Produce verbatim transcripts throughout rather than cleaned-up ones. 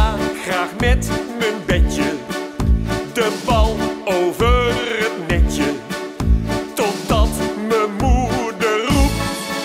sla graag met mijn bedje de bal over het netje, totdat mijn moeder roept: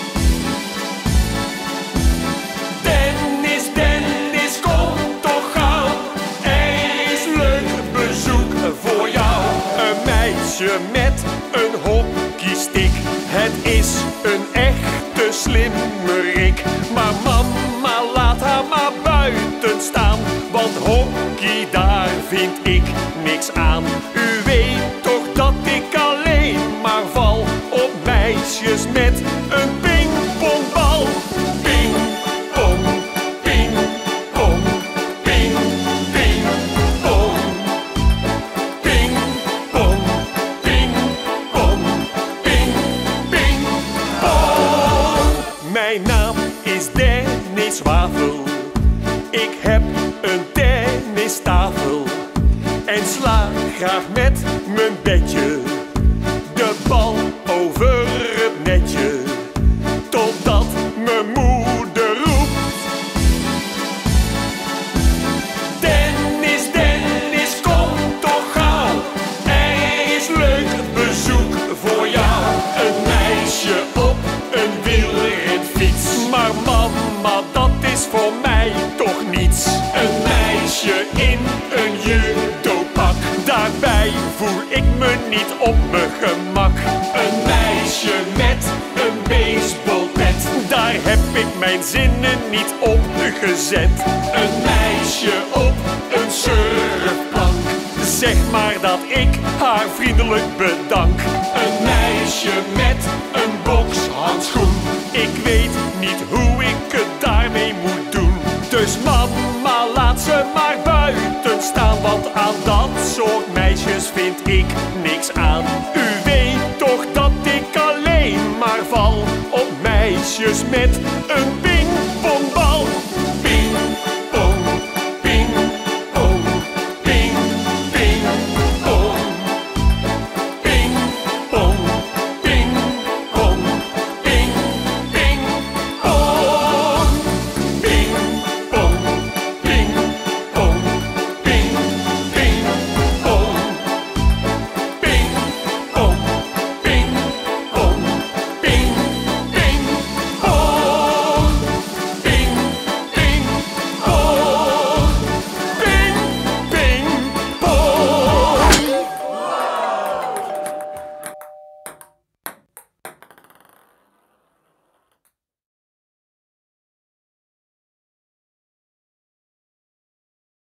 Dennis, Dennis, kom toch gauw, er is leuk bezoek voor jou. Een meisje met een hockeystick, het is een echte slimmerik. Maar mama, laat haar maar buiten staan, want hockey, daar vind ik niks aan. U weet toch dat ik alleen maar val op meisjes met een pingpongbal. Ping, pong, ping, pong, ping, ping, pong. Ping, pong, ping, pong, ping, ping, pong. Mijn naam is Dennis Wafel, ik heb een tennistafel en sla graag met mijn bedje de bal over het netje, totdat mijn moeder roept: Dennis, Dennis, kom toch gauw, er is leuk bezoek voor jou. Een meisje op een wielrenfiets, maar mama, dat is voor mij toch niets. Een meisje in een judopak, daarbij voel ik me niet op mijn gemak. Een meisje met een baseballpet, daar heb ik mijn zinnen niet op gezet. Een meisje op een surfplank, zeg maar dat ik haar vriendelijk bedank. Een meisje met een bokshandschoen, ik weet niet hoe ik het daarmee moet doen. Dus mama, laat ze maar buiten staan, want aan dat soort meisjes vind ik niks aan. U weet toch dat ik alleen maar val op meisjes met een ping.